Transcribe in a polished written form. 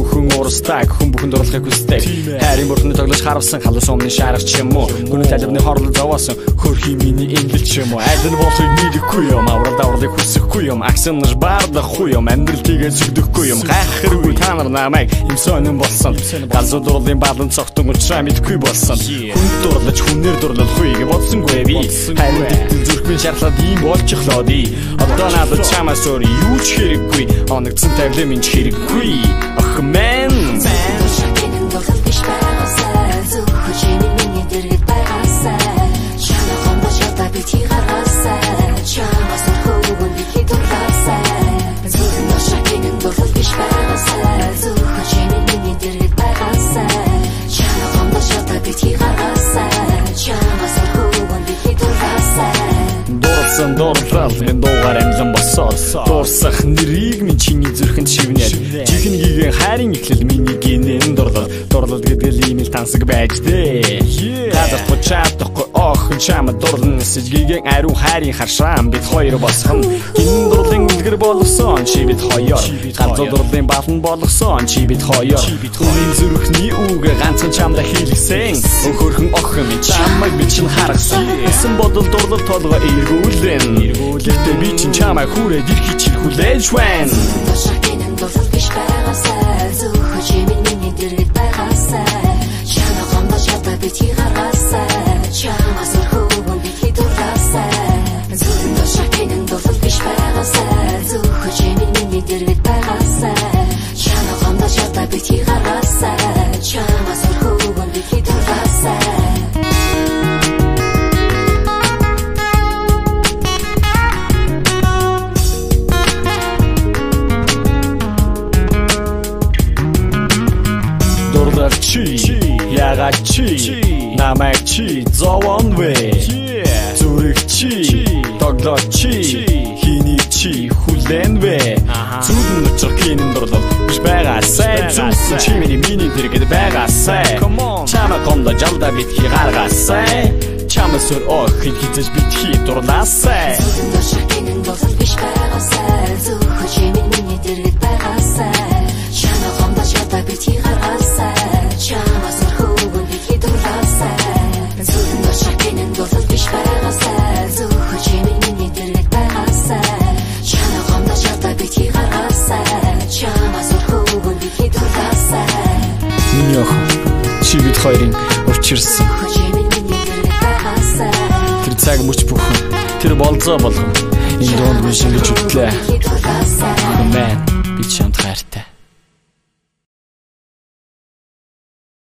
хүн уурстаг хүн бүхэнд орлохыг хүсдэг. Хайрын бүртний тоглож харавсан халуус өмнө шаарах ч юм уу. Гүн талбны хорлол зовоосон хөрхи миний энгэл ч юм уу. Аль нь болохыг мэдэхгүй юм. Аврал давралыг хүсэхгүй юм. Аксанж баардахгүй юм. Амьдрал тгээ зүгдэхгүй юм. Гайхахгүй та нар намайг юм сонин болсон. Галзуу дурлын баалан цогтон учраа мэдхгүй болсон. Хүн дурлаж хүнээр дурлахгүй гэж бодсонгүй би. Хайрын дэвтэн зүрхмэн шарлаад ийм болчихлоо ди. Одоо надад чамаас өөр юу ч хэрэггүй. Оногдсон тавилан минь ч хэрэггүй. Ах мэн Дурсал мен дуугаар амлан босоод дуурсах нэрийг минь чиний зүрхэнд шивнээд чихнэгийн хайрын эхлэл миний гинэн дурлал гэдэг ийм л тансаг байж дээ. Газар тучаадахгүй охин чамд дурлан сэжгийн ариун хайрын харшаан бид хоёр босхон гинэн дурлын үлгэр болгосон чи бид хоёр галзуу дурлын баалан болгосон чи бид хоёр хүний зүрхний үг ганцхан чамда хийлгсэн хөрхөн охин минь чамайг би чин харгасан эсэн бодол дурлал толгой Эргүүлэн би чин чамайг хүрээд ирхий чи хүлээж байна. Дошгинэн дурлал биш байгаасай зүрх чимийн миний дэргэд байгаасай чамаа гомдож ята би чи гаргаасай чамаас өрхөвөн би хитулаасай дошгинэн дурлал биш байгаасай зүрх чимийн миний дэргэд байгаасай чамаа гомдож ята би чи гаргаасай чамаас өрхөвөн би хитулаасай Ягаад чи намайг чи зовон вэ зүрх чи тоглож чи хийний чи хүлэн вэ зүрхэн өчрхийнэн дурлал биш байгаасай зүрх чи миний дэргэд байгаасай чамаа гомдо жалда битгий гаргаасай чамаас өөр охин хизэж битгий дурлаасай зүрхэн дурлал биш байгаасай зүрх чи миний дэргэд байгаасай чамаа гомдо жалда битгий гаргаасай чамаас өрхөвөн би хитулаасай зүрхэн дошгинэн дурлал биш байгаасай зүрх чи миний дэргэд байгаасай чамаа гомдож ята битгий гаргаасай чамаас өрхөвөн би хитулаасай миний охин чи бид хоёрын урчирсан тэр цаг мөч бүхэн тэр болзоо болгон энэ дуунд би шингэж үтлээ. Мэн би чамд хайртай.